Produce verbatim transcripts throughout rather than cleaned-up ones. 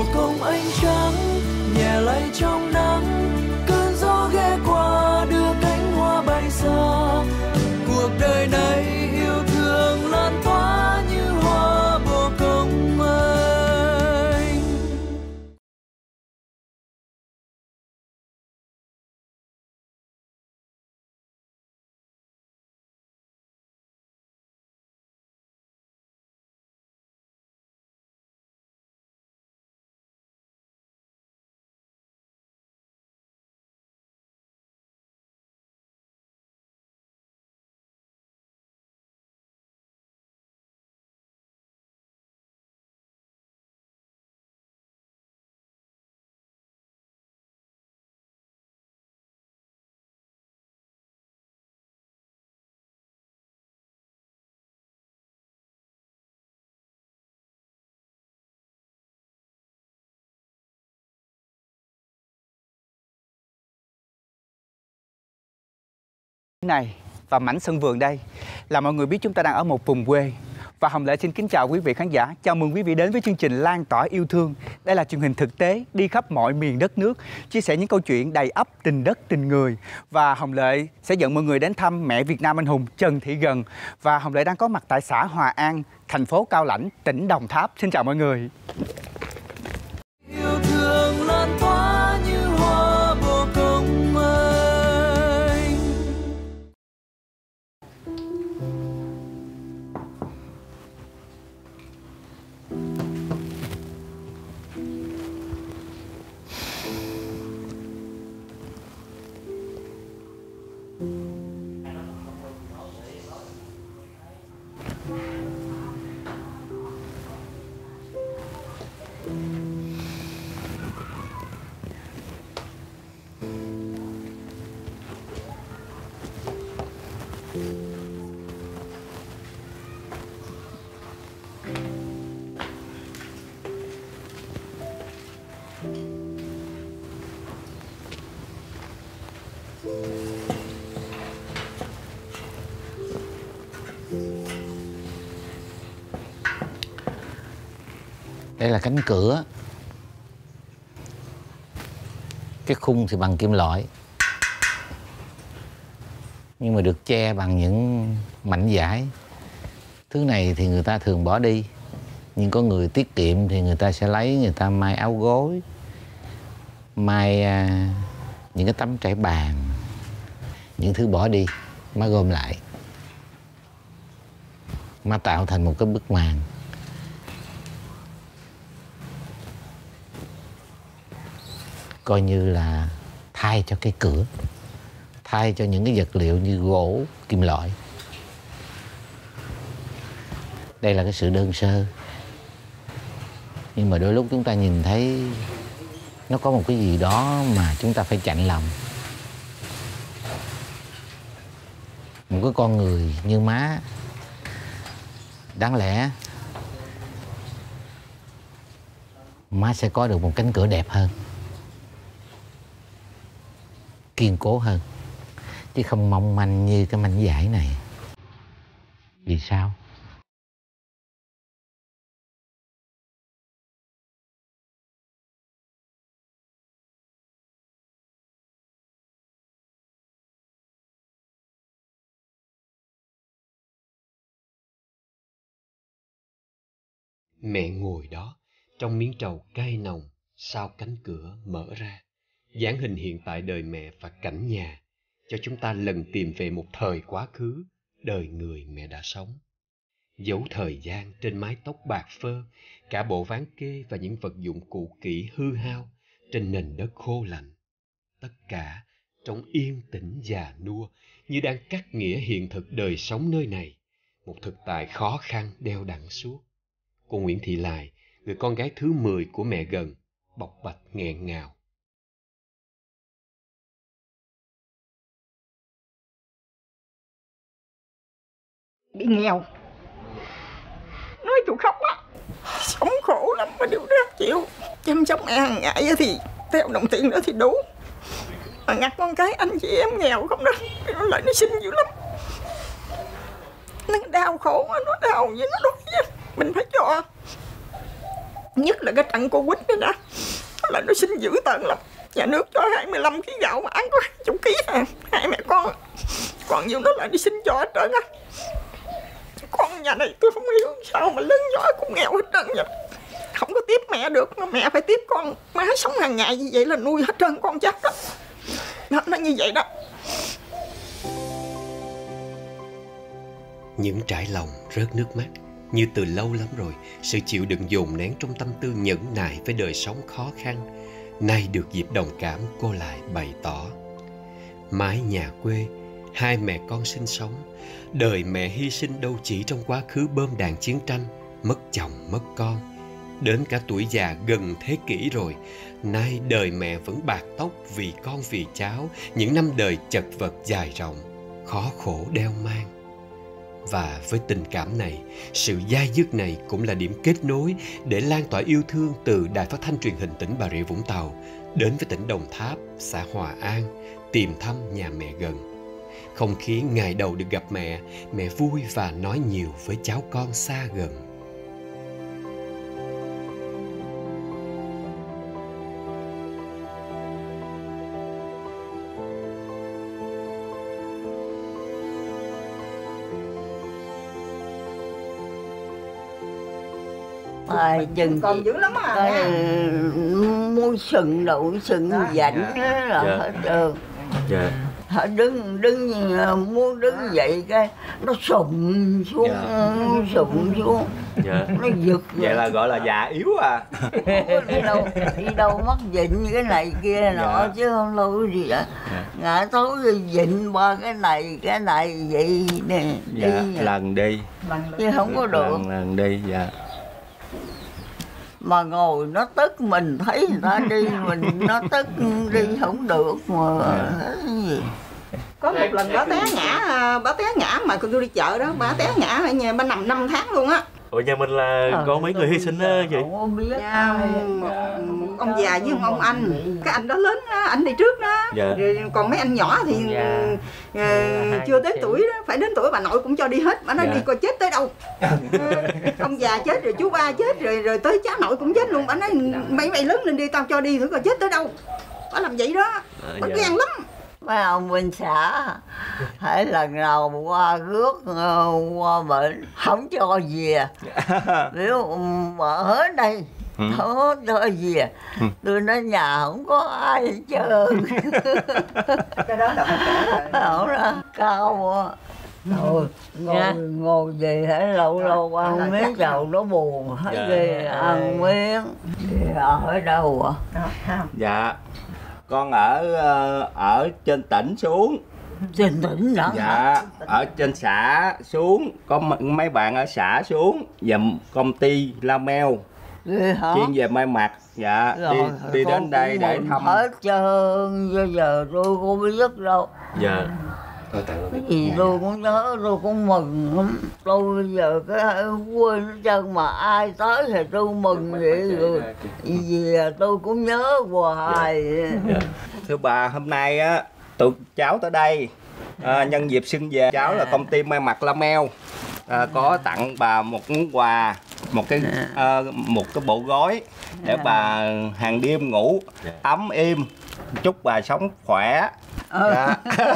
công ánh trắng nhẹ lay trong nắng, cơn gió ghé qua đưa cánh hoa bay xa. Cuộc đời này yêu thương lan tỏa như hoa bồ công anh. Này và mảnh sân vườn đây là mọi người biết chúng ta đang ở một vùng quê. Và Hồng Lệ xin kính chào quý vị khán giả. Chào mừng quý vị đến với chương trình Lan tỏa yêu thương. Đây là truyền hình thực tế đi khắp mọi miền đất nước, chia sẻ những câu chuyện đầy ắp tình đất tình người. Và Hồng Lệ sẽ dẫn mọi người đến thăm mẹ Việt Nam anh hùng Trần Thị Gần. Và Hồng Lệ đang có mặt tại xã Hòa An, thành phố Cao Lãnh, tỉnh Đồng Tháp. Xin chào mọi người. Yêu thương lan tỏa như hoa bồ công anh. Đây là cánh cửa. Cái khung thì bằng kim loại, nhưng mà được che bằng những mảnh vải. Thứ này thì người ta thường bỏ đi, nhưng có người tiết kiệm thì người ta sẽ lấy, người ta may áo gối, may à, những cái tấm trải bàn. Những thứ bỏ đi má gom lại, má tạo thành một cái bức màn. Coi như là thay cho cái cửa, thay cho những cái vật liệu như gỗ, kim loại. Đây là cái sự đơn sơ, nhưng mà đôi lúc chúng ta nhìn thấy nó có một cái gì đó mà chúng ta phải chạnh lòng. Một cái con người như má, đáng lẽ má sẽ có được một cánh cửa đẹp hơn, kiên cố hơn, chứ không mong manh như cái mảnh vải này. Vì sao? Mẹ ngồi đó trong miếng trầu cay nồng, sau cánh cửa mở ra, dáng hình hiện tại đời mẹ và cảnh nhà, cho chúng ta lần tìm về một thời quá khứ, đời người mẹ đã sống. Dấu thời gian trên mái tóc bạc phơ, cả bộ ván kê và những vật dụng cũ kỹ hư hao trên nền đất khô lạnh. Tất cả trong yên tĩnh già nua, như đang cắt nghĩa hiện thực đời sống nơi này, một thực tại khó khăn đeo đẳng suốt. Cô Nguyễn Thị Lài, người con gái thứ mười của mẹ Gần, bộc bạch nghẹn ngào. Bị nghèo, nói tôi khóc á, sống khổ lắm mà điều đó chịu. Chăm sóc mẹ hàng ngày thì theo đồng tiền đó thì đủ, mà ngặt con cái anh chị em nghèo không đó, nó lại nó xinh dữ lắm. Nó đau khổ, nó đau với nó đói, mình phải cho. Nhất là cái trận Covid đó đó, là nó xin dữ tợn lắm. Nhà nước cho hai mươi lăm ký gạo mà ăn có hai mươi ký à. Hai mẹ con còn nhiều đó lại đi xin cho hết trơn á. Con nhà này tôi không hiểu sao mà lớn nhỏ cũng nghèo hết trơn vậy. Không có tiếp mẹ được mà mẹ phải tiếp con. Má sống hàng ngày như vậy là nuôi hết trơn con chắc đó. Nó, nó như vậy đó. Những trải lòng rớt nước mắt. Như từ lâu lắm rồi, sự chịu đựng dồn nén trong tâm tư nhẫn nại với đời sống khó khăn, nay được dịp đồng cảm, cô lại bày tỏ. Mái nhà quê, hai mẹ con sinh sống, đời mẹ hy sinh đâu chỉ trong quá khứ bom đạn chiến tranh, mất chồng mất con. Đến cả tuổi già gần thế kỷ rồi, nay đời mẹ vẫn bạc tóc vì con vì cháu, những năm đời chật vật dài rộng, khó khổ đeo mang. Và với tình cảm này, sự dai dứt này cũng là điểm kết nối để lan tỏa yêu thương từ Đài Phát thanh Truyền hình tỉnh Bà Rịa Vũng Tàu đến với tỉnh Đồng Tháp, xã Hòa An, tìm thăm nhà mẹ gần. Không khí ngày đầu được gặp mẹ, mẹ vui và nói nhiều với cháu con xa gần. À, chừng Còn dữ lắm à. Cái mua sừng đậu sừng dạnh đó là Dạ. hết trơn. Dạ. Họ đứng đứng mua đứng dậy cái nó sụm xuống, Dạ. sụm xuống, Dạ. nó giật. Vậy là gọi là già yếu à. Đi đâu đi đâu mất dịnh cái này kia nọ Dạ. chứ không lâu gì đó. Dạ. Ngã tối dịnh ba cái này cái này vậy nè. Dạ. Đi Lần đi. chứ không có được. Lần, lần đi. Dạ. Mà ngồi nó tức mình thấy người ta đi mình nó tức đi không được mà thấy gì. Có một lần bà té ngã, bà té ngã mà tôi đi chợ đó, bà té ngã ở nhà, bà nằm năm tháng luôn á. Ủa nhà mình là Ờ, có mấy người hy sinh á vậy? Không có biết. Dạ, một, một ông già với một ông anh. Cái anh đó lớn đó, anh đi trước đó. Dạ. Rồi còn mấy anh nhỏ thì Dạ. ờ, chưa tới tuổi đó, phải đến tuổi bà nội cũng cho đi hết. Bà nói Dạ. đi coi chết tới đâu. Ờ, ông già chết rồi chú ba chết rồi rồi tới cháu nội cũng chết luôn. Bà nói mày mày lớn lên đi tao cho đi thử coi chết tới đâu. Bà làm vậy đó. Bà dạ. ghen lắm. Mấy ông bên xã hãy lần nào qua rước qua bệnh không cho về. Nếu mà hết đây không cho về, tôi nói nhà không có ai hết trơn. Cái đó là Không đó cao á. Thôi ngồi ngồi về hãy lâu lâu ăn miếng dầu nó buồn hết Dạ. ghê ăn miếng. Thì ở đâu à? Dạ. Con ở ở trên tỉnh xuống. Trên tỉnh đó. Dạ. Ở trên xã xuống. Có mấy bạn ở xã xuống. Và công ty La Meo Ghê hả? chuyên về may mặc. Dạ. Rồi, đi đi con đến đây cũng để mừng thăm. hết trơn. Bây giờ tôi không biết đâu. Dạ. Cái gì tôi cũng nhớ, tôi cũng mừng lắm. Tôi bây giờ cái quên hết trơn mà ai tới thì tôi mừng vậy rồi. Vì tôi cũng nhớ hoài. Dạ. Thưa bà, hôm nay á tụi cháu tới đây à, nhân dịp xuân về, cháu là công ty may mặc La Meo à, có tặng bà một món quà, một cái à, một cái bộ gói để bà hàng đêm ngủ ấm êm, chúc bà sống khỏe. Dạ.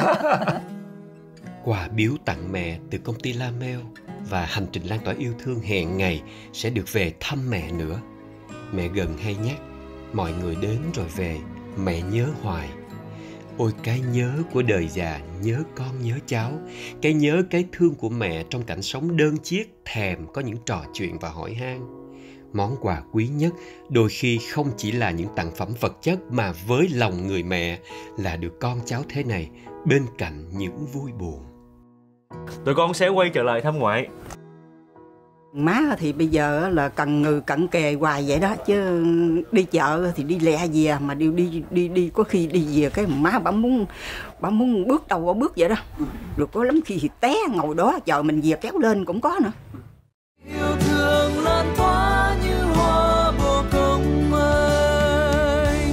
Quà biếu tặng mẹ từ công ty La Meo và hành trình lan tỏa yêu thương hẹn ngày sẽ được về thăm mẹ nữa. Mẹ gần hay nhắc, mọi người đến rồi về, mẹ nhớ hoài. Ôi cái nhớ của đời già, nhớ con nhớ cháu, cái nhớ cái thương của mẹ trong cảnh sống đơn chiếc, thèm có những trò chuyện và hỏi han. Món quà quý nhất đôi khi không chỉ là những tặng phẩm vật chất mà với lòng người mẹ là được con cháu thế này bên cạnh những vui buồn. Tụi con sẽ quay trở lại thăm ngoại. Má thì bây giờ là cần người cận kề hoài vậy đó, chứ đi chợ thì đi lẹ về, mà đi đi đi đi có khi đi về cái má bà muốn bà muốn bước đầu bước vậy đó. Rồi có lắm khi thì té ngồi đó chờ mình về kéo lên cũng có nữa. Yêu thương lan tỏa như hoa bồ công anh.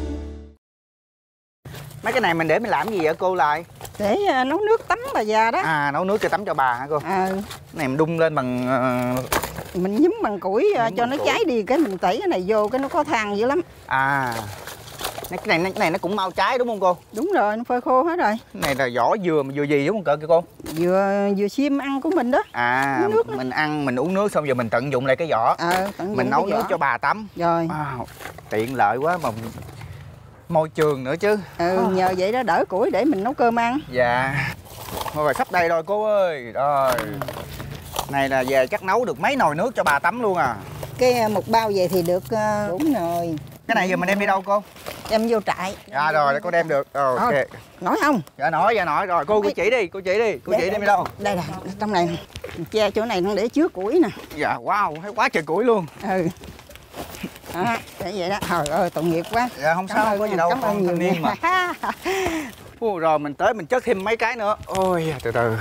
Mấy cái này mình để mình làm gì vậy cô lại? Để uh, nấu nước tắm bà già đó. À, nấu nước cho tắm cho bà hả cô? À. Cái này mình đun lên bằng uh, Mình nhúm bằng củi nhúm cho nó củi. Cháy đi, cái mình tẩy cái này vô cái nó có than dữ lắm. À, cái này cái này nó cũng mau cháy đúng không cô? Đúng rồi, nó phơi khô hết rồi. Cái này là vỏ dừa mà dừa gì đúng không cỡ kìa cô? Dừa dừa xiêm ăn của mình đó. À, mình đó. Ăn mình uống nước xong giờ mình tận dụng lại cái vỏ. Ờ, tận dụng mình nấu nước vỏ. cho bà tắm. Rồi. Wow, tiện lợi quá mà môi trường nữa chứ. Ừ, oh. Nhờ vậy đó đỡ củi để mình nấu cơm ăn. Dạ. Thôi rồi sắp đây rồi cô ơi. Rồi. Này là về chắc nấu được mấy nồi nước cho bà tắm luôn à. Cái một bao về thì được bốn nồi. Cái này giờ mình đem đi đâu cô? Đem vô trại. Dạ rồi, để cô đem được. Rồi, ok. Nổi không? Dạ nổi, dạ nổi. Rồi cô, cô chỉ đi, cô chỉ đi. Cô chỉ đem đi đâu? Đây nè, trong này che chỗ này nó để chứa củi nè. Dạ, wow, thấy quá trời củi luôn. Ừ. Đó, để vậy đó. Trời ơi, tội nghiệp quá. Dạ không sao, không có gì đâu, cảm ơn nhiều niên mà. Ủa, rồi mình tới mình chất thêm mấy cái nữa. Ôi, từ từ.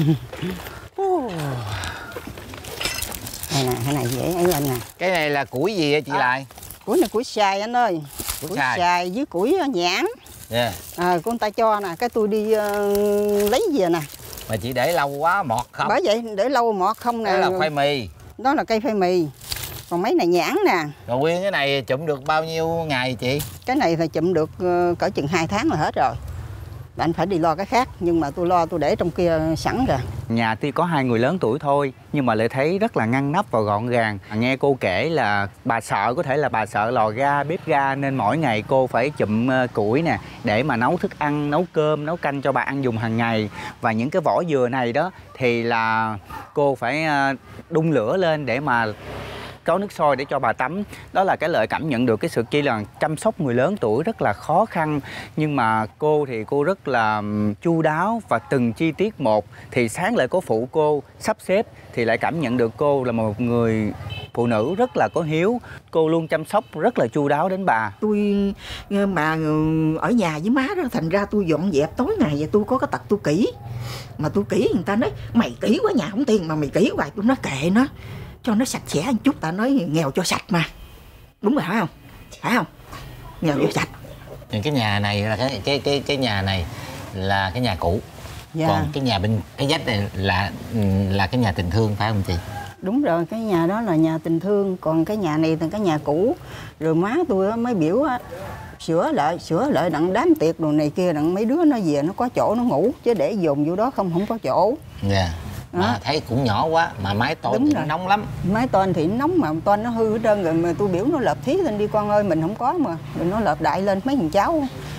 Đây nè, cái này dễ ấy anh nè. Cái này là củi gì vậy chị à, Lại? Củi này củi xài anh ơi. Củi, củi xài. xài với củi nhãn. Yeah. À, của người ta cho nè, cái tôi đi uh, lấy về nè. Mà chị để lâu quá mọt không? Bởi vậy để lâu mọt không nè. Đó là khoai mì. Đó là cây khoai mì. Còn mấy này nhãn nè. Rồi nguyên cái này chụm được bao nhiêu ngày chị? Cái này thì chụm được uh, cỡ chừng hai tháng là hết rồi. Anh phải đi lo cái khác, nhưng mà tôi lo tôi để trong kia sẵn rồi. Nhà tuy có hai người lớn tuổi thôi, nhưng mà lại thấy rất là ngăn nắp và gọn gàng. Nghe cô kể là bà sợ, có thể là bà sợ lò ga, bếp ga, nên mỗi ngày cô phải chụm củi nè để mà nấu thức ăn, nấu cơm, nấu canh cho bà ăn dùng hàng ngày. Và những cái vỏ dừa này đó thì là cô phải đun lửa lên để mà có nước sôi để cho bà tắm. Đó là cái lợi cảm nhận được cái sự kia là chăm sóc người lớn tuổi rất là khó khăn, nhưng mà cô thì cô rất là chu đáo và từng chi tiết một. Thì sáng lại có phụ cô sắp xếp thì lại cảm nhận được cô là một người phụ nữ rất là có hiếu. Cô luôn chăm sóc rất là chu đáo đến bà. Tôi mà ở nhà với má đó, thành ra tôi dọn dẹp tối ngày và tôi có cái tật tôi kỹ. Mà tôi kỹ người ta nói mày kỹ quá, nhà không tiền mà mày kỹ hoài. Tôi nói kệ nó, cho nó sạch sẽ một chút. Ta nói nghèo cho sạch mà. Đúng rồi, phải không? Phải không? Nghèo cho sạch. Cái nhà này là cái cái cái cái nhà này là cái nhà cũ. Dạ. Còn cái nhà bên cái vách này là là cái nhà tình thương phải không chị? Đúng rồi, cái nhà đó là nhà tình thương, còn cái nhà này là cái nhà cũ. Rồi má tôi mới biểu sửa lại, sửa lại đặng đám tiệc đồ này kia, đặng mấy đứa nó về nó có chỗ nó ngủ, chứ để dồn vô đó không không có chỗ. Dạ. Yeah. Mà thấy cũng nhỏ quá, mà mái tôn thì nó nóng lắm. Mái tôn thì nóng mà tôn nó hư hết trơn rồi, mà tôi biểu nó lợp thí lên đi con ơi, mình không có mà. Rồi nó lợp đại lên mấy thằng cháu.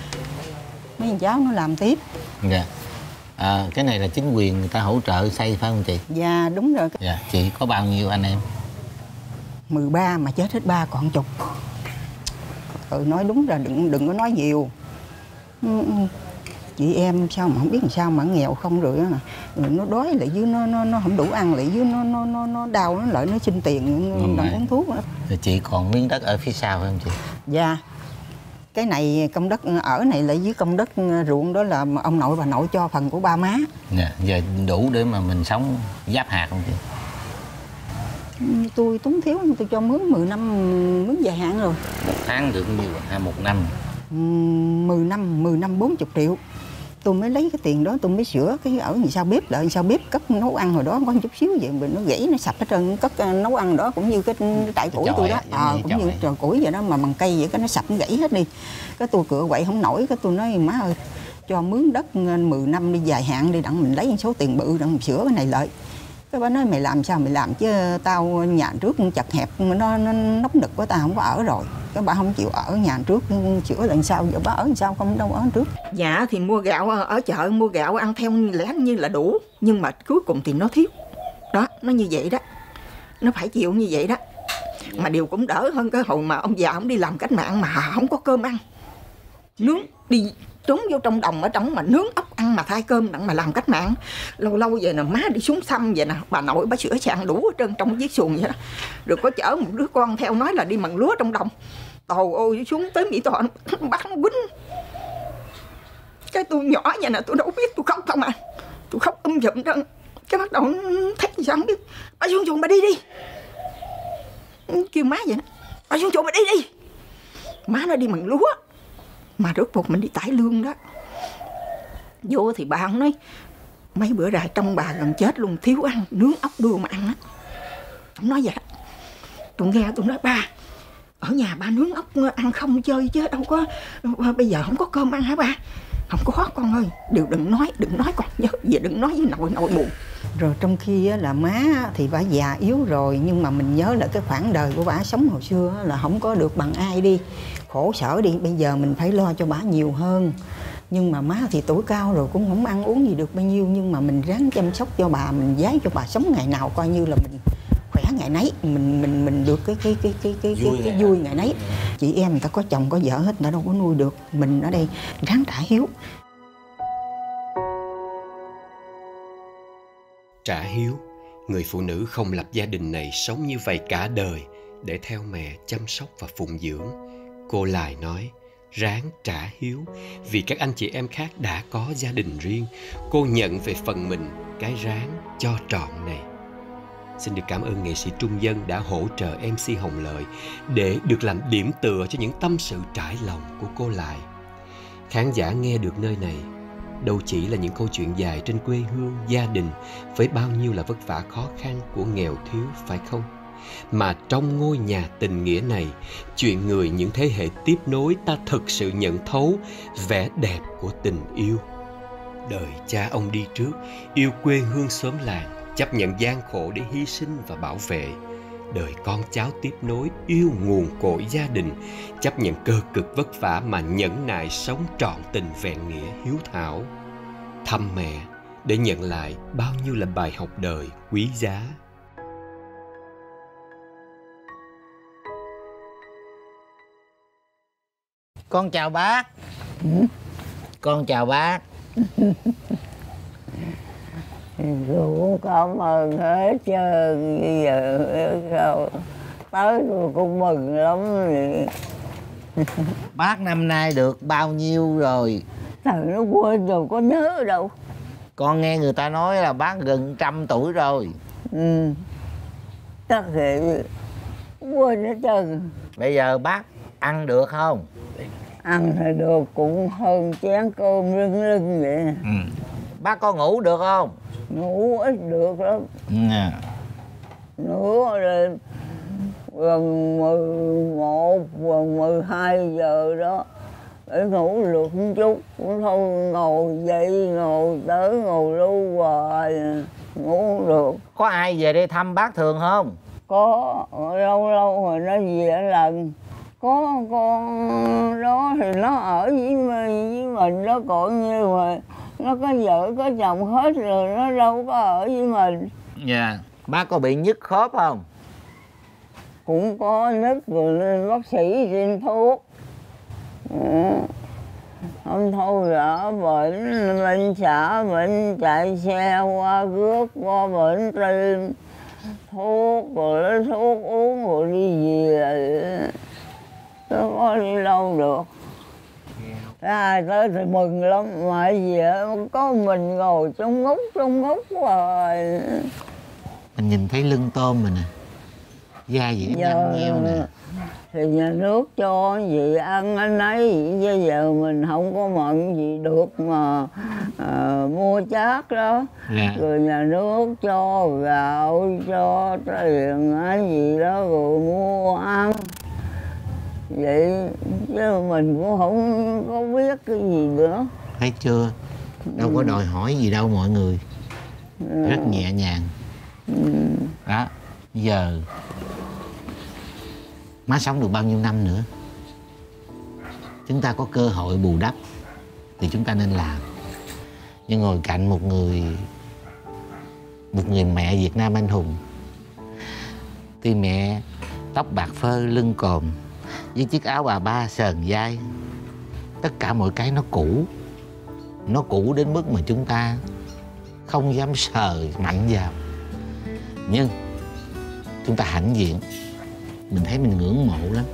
Mấy thằng cháu nó làm tiếp. Dạ. Yeah. À, cái này là chính quyền người ta hỗ trợ xây phải không chị? Dạ đúng rồi. Dạ. Chị có bao nhiêu anh em? mười ba mà chết hết ba còn chục. Ừ, nói đúng rồi, đừng đừng có nói nhiều. Chị em sao mà không biết làm sao mà nghèo không rồi á, rồi nó đói lại chứ nó nó nó không đủ ăn lại chứ nó nó nó nó đau nó lại nó xin tiền đặng uống thuốc nữa. Rồi chị còn miếng đất ở phía sau phải không chị? Dạ. Cái này công đất ở này lại với công đất ruộng đó là ông nội bà nội cho phần của ba má. Dạ, giờ đủ để mà mình sống giáp hạt không chị? Tôi túng thiếu, tôi cho mướn mười năm mướn dài hạn rồi. Một tháng được nhiêu hay một năm? mười năm, mười năm bốn mươi triệu. Tôi mới lấy cái tiền đó tôi mới sửa cái ở như sao bếp lại sao bếp cất nấu ăn hồi đó có một chút xíu vậy mà nó gãy nó sập hết trơn, cất nấu ăn đó cũng như cái trại củi tôi đó. À, cũng như trò củi vậy đó mà bằng cây vậy cái nó sập nó gãy hết đi. Cái tôi cựa quậy không nổi, cái tôi nói má ơi cho mướn đất mười năm đi dài hạn đi đặng mình lấy số tiền bự đặng mình sửa cái này lại. Cái bà nói mày làm sao mày làm chứ tao nhà trước chật hẹp nó, nó nóng nực quá tao không có ở rồi. Cái bà không chịu ở nhà trước sửa lần sau, giờ bà ở làm sao không đâu ở trước. Dạ thì mua gạo ở chợ mua gạo ăn theo lẽ như là đủ, nhưng mà cuối cùng thì nó thiếu. Đó, nó như vậy đó. Nó phải chịu như vậy đó. Mà điều cũng đỡ hơn cái hồi mà ông già ông đi làm cách mạng mà không có cơm ăn. Nướng đi trốn vô trong đồng ở trong mà nướng ốc ăn mà thay cơm đặng mà làm cách mạng. Lâu lâu về nè má đi xuống thăm vậy nè, bà nội bà sửa sàn đủ ở trơn trong chiếc xuồng vậy đó. Rồi có chở một đứa con theo nói là đi mần lúa trong đồng. Tàu ôi xuống tới Mỹ Tho bắt nó quýnh. Cái tôi nhỏ vậy nè tôi đâu biết, tôi khóc không à. Tôi khóc um dùm trơn. Cái bắt đầu thấy sao không biết. Bà xuống xuồng bà đi đi. Kêu má vậy đó. Bà xuống xuồng bà đi đi. Má nó đi mần lúa. Mà rốt cuộc mình đi tải lương đó. Vô thì bà không nói mấy bữa rồi trong bà gần chết luôn, thiếu ăn, nướng ốc đưa mà ăn á. Ông nói vậy. Tôi nghe tôi nói ba, ở nhà ba nướng ốc ăn không chơi chứ đâu có, bây giờ không có cơm ăn hả ba? Không có con ơi, đều đừng nói, đừng nói con nhớ về, đừng nói với nội, nội buồn. Rồi trong khi là má thì bà già yếu rồi, nhưng mà mình nhớ là cái khoảng đời của bà sống hồi xưa là không có được bằng ai đi, khổ sở đi, bây giờ mình phải lo cho bà nhiều hơn. Nhưng mà má thì tuổi cao rồi cũng không ăn uống gì được bao nhiêu, nhưng mà mình ráng chăm sóc cho bà, mình giái cho bà sống ngày nào coi như là mình khỏe ngày nấy, mình mình mình được cái cái cái cái cái vui, cái, cái vui ngày nấy. Chị em người ta có chồng có vợ hết, người ta đâu có nuôi được, mình ở đây ráng trả hiếu. Trả hiếu, người phụ nữ không lập gia đình này sống như vậy cả đời để theo mẹ chăm sóc và phụng dưỡng. Cô lại nói, ráng trả hiếu vì các anh chị em khác đã có gia đình riêng. Cô nhận về phần mình cái ráng cho trọn này. Xin được cảm ơn nghệ sĩ Trung Dân đã hỗ trợ em xê Hồng Lợi để được làm điểm tựa cho những tâm sự trải lòng của cô lại. Khán giả nghe được nơi này đâu chỉ là những câu chuyện dài trên quê hương, gia đình với bao nhiêu là vất vả khó khăn của nghèo thiếu, phải không? Mà trong ngôi nhà tình nghĩa này, chuyện người những thế hệ tiếp nối ta thực sự nhận thấu vẻ đẹp của tình yêu. Đời cha ông đi trước, yêu quê hương xóm làng, chấp nhận gian khổ để hy sinh và bảo vệ. Đời con cháu tiếp nối, yêu nguồn cội gia đình, chấp nhận cơ cực vất vả mà nhẫn nại sống trọn tình vẹn nghĩa hiếu thảo. Thăm mẹ để nhận lại bao nhiêu là bài học đời quý giá. Con chào bác. Ừ. Con chào bác. Tôi cũng cảm ơn hết trơn. Bây giờ sao tới tôi cũng mừng lắm. Bác năm nay được bao nhiêu rồi? Thằng nó quên rồi, có nhớ đâu. Con nghe người ta nói là bác gần trăm tuổi rồi. Ừ. Chắc thì quên hết trơn. Bây giờ bác ăn được không? Ăn thì được, cũng hơn chén cơm lưng lưng vậy. Ừ. Bác có ngủ được không? Ngủ ít được lắm. Ừ. Nữa là gần mười một, gần mười hai giờ đó để ngủ được một chút, cũng thôi ngồi dậy, ngồi tới, ngồi lưu hoài, ngủ không được. Có ai về đây thăm bác thường không? Có, lâu lâu rồi nó về lần. Có con đó thì nó ở với mình, với mình đó, còn như mà nó có vợ có chồng hết rồi, nó đâu có ở với mình. Dạ. Yeah. Bác có bị nhức khớp không? Cũng có nứt rồi nên bác sĩ xin thuốc. Ừ. Không thôi là bệnh, bệnh xã, bệnh chạy xe qua rước, qua bệnh tim, thuốc rồi lấy thuốc uống rồi đi về. Nó có đi đâu được. Ai tới thì mừng lắm, mà về có mình ngồi trong ngút, trong ngút hoài. Mình nhìn thấy lưng tôm mình nè, da dẻ nhăn nheo nè. Thì nhà nước cho gì ăn anh ấy, bây giờ mình không có mận gì được mà à, mua chát đó. Dạ. Rồi nhà nước cho gạo, cho tiền cái gì đó rồi mua ăn. Vậy chứ mình cũng không có biết cái gì nữa. Thấy chưa? Đâu có đòi hỏi gì đâu mọi người. Ừ. Rất nhẹ nhàng. Ừ. Đó, giờ má sống được bao nhiêu năm nữa, chúng ta có cơ hội bù đắp thì chúng ta nên làm. Nhưng ngồi cạnh một người một người mẹ Việt Nam anh hùng, tuy mẹ tóc bạc phơ lưng còm với chiếc áo bà ba sờn vai, tất cả mọi cái nó cũ, nó cũ đến mức mà chúng ta không dám sờ mạnh vào. Nhưng chúng ta hãnh diện, mình thấy mình ngưỡng mộ lắm.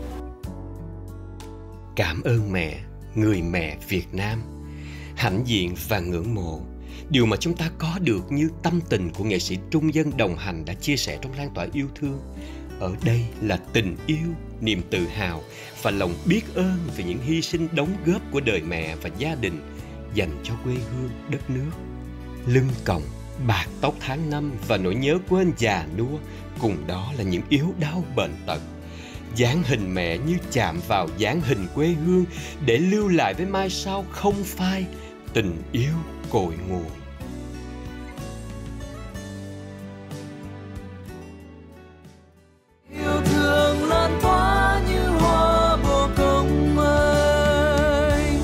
Cảm ơn mẹ, người mẹ Việt Nam. Hãnh diện và ngưỡng mộ, điều mà chúng ta có được như tâm tình của nghệ sĩ Trung Dân đồng hành đã chia sẻ trong lan tỏa yêu thương. Ở đây là tình yêu, niềm tự hào và lòng biết ơn về những hy sinh đóng góp của đời mẹ và gia đình dành cho quê hương đất nước. Lưng còng, Bạc tóc tháng năm và nỗi nhớ quên già nua, cùng đó là những yếu đau bệnh tật. Dáng hình mẹ như chạm vào dáng hình quê hương, để lưu lại với mai sau không phai tình yêu cội nguồn. Yêu thương lan tỏa như hoa bồ công anh,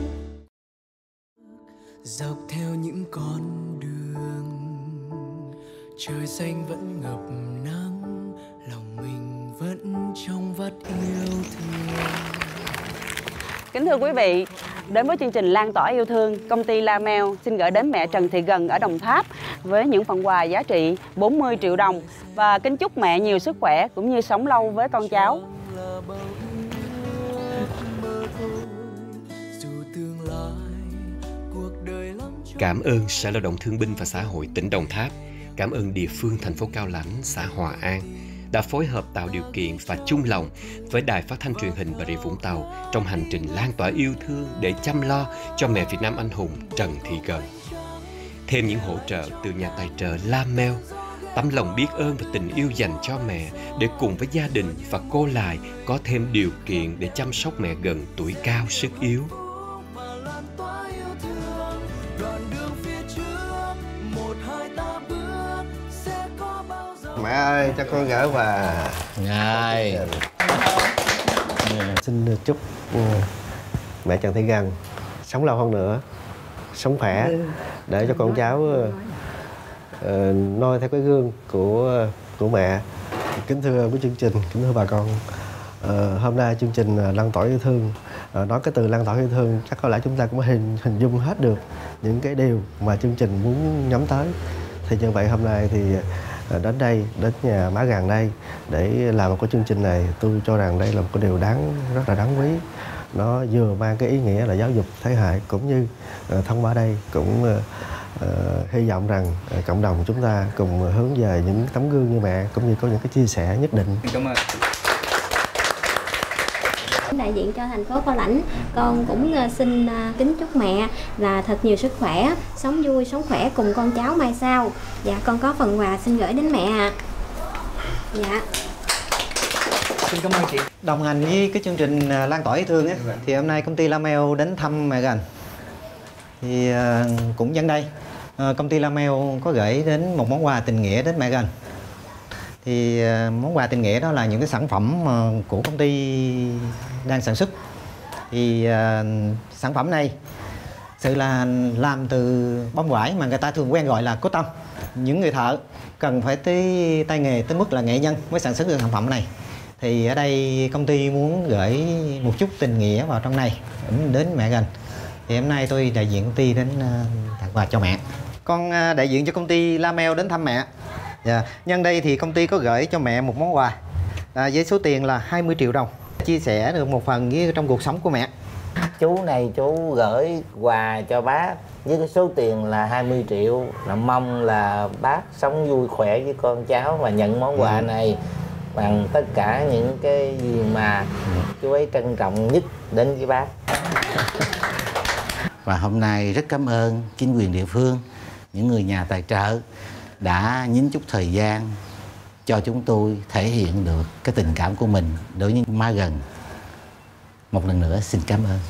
dọc theo những con đường trời xanh vẫn ngập nắng, lòng mình vẫn trong vắt yêu thương. Kính thưa quý vị, đến với chương trình Lan tỏa yêu thương, công ty La Mel xin gửi đến mẹ Trần Thị Gần ở Đồng Tháp với những phần quà giá trị bốn mươi triệu đồng và kính chúc mẹ nhiều sức khỏe cũng như sống lâu với con cháu. Cảm ơn Sở Lao động Thương binh và Xã hội tỉnh Đồng Tháp, cảm ơn địa phương thành phố Cao Lãnh, xã Hòa An đã phối hợp tạo điều kiện và chung lòng với Đài Phát thanh Truyền hình Bà Rịa Vũng Tàu trong hành trình lan tỏa yêu thương để chăm lo cho mẹ Việt Nam anh hùng Trần Thị Gần. Thêm những hỗ trợ từ nhà tài trợ La Mel, tấm lòng biết ơn và tình yêu dành cho mẹ để cùng với gia đình và cô Lại có thêm điều kiện để chăm sóc mẹ Gần tuổi cao sức yếu. Mẹ ơi, cho con gửi quà. Ngài Xin chúc mẹ Trần Thị Gần sống lâu hơn nữa, sống khỏe, để cho con cháu uh, noi theo cái gương của của mẹ. Kính thưa với chương trình, kính thưa bà con, uh, hôm nay chương trình Lan tỏa yêu thương, uh, nói cái từ lan tỏa yêu thương chắc có lẽ chúng ta cũng hình hình dung hết được những cái điều mà chương trình muốn nhắm tới. Thì như vậy hôm nay thì đến đây, đến nhà má Gần đây để làm một cái chương trình này, tôi cho rằng đây là một cái điều đáng rất là đáng quý. Nó vừa mang cái ý nghĩa là giáo dục thế hệ, cũng như uh, thông qua đây cũng uh, uh, hy vọng rằng uh, cộng đồng chúng ta cùng hướng về những tấm gương như mẹ, cũng như có những cái chia sẻ nhất định. Cảm ơn. Đại diện cho thành phố Cao Lãnh, con cũng xin kính chúc mẹ là thật nhiều sức khỏe, sống vui, sống khỏe cùng con cháu mai sau. Dạ, con có phần quà xin gửi đến mẹ ạ. Dạ. Xin cảm ơn chị. Đồng hành với cái chương trình Lan tỏa yêu thương ấy, thì hôm nay công ty La Mel đến thăm mẹ Gần. Thì cũng nhân đây, công ty La Mel có gửi đến một món quà tình nghĩa đến mẹ Gần. Thì món quà tình nghĩa đó là những cái sản phẩm của công ty đang sản xuất. Thì uh, sản phẩm này sự là làm từ bông vải mà người ta thường quen gọi là cốt tông. Những người thợ cần phải tới tay nghề tới mức là nghệ nhân mới sản xuất được sản phẩm này. Thì ở đây công ty muốn gửi một chút tình nghĩa vào trong này đến mẹ Gần. Thì hôm nay tôi đại diện công ty đến uh, tặng quà cho mẹ. Con uh, đại diện cho công ty La Mel đến thăm mẹ. Dạ. Nhân đây thì công ty có gửi cho mẹ một món quà à, với số tiền là hai mươi triệu đồng, chia sẻ được một phần với trong cuộc sống của mẹ. Chú này chú gửi quà cho bác với cái số tiền là hai mươi triệu, là mong là bác sống vui khỏe với con cháu và nhận món quà này bằng tất cả những cái gì mà chú ấy trân trọng nhất đến với bác. Và hôm nay rất cảm ơn chính quyền địa phương, những người nhà tài trợ đã nhín chút thời gian cho chúng tôi thể hiện được cái tình cảm của mình đối với má Gần. Một lần nữa xin cảm ơn.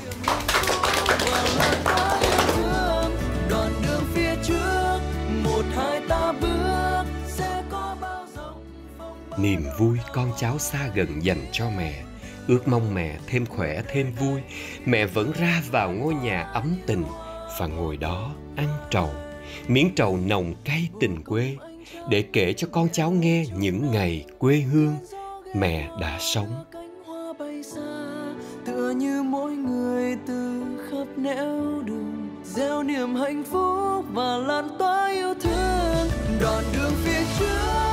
Niềm vui con cháu xa gần dành cho mẹ, ước mong mẹ thêm khỏe thêm vui. Mẹ vẫn ra vào ngôi nhà ấm tình và ngồi đó ăn trầu, miếng trầu nồng cay tình quê, để kể cho con cháu nghe những ngày quê hương mẹ đã sống. Tựa như mỗi người từ khắp nẻo đường gieo niềm hạnh phúc và lan tỏa yêu thương. Đoạn đường phía trước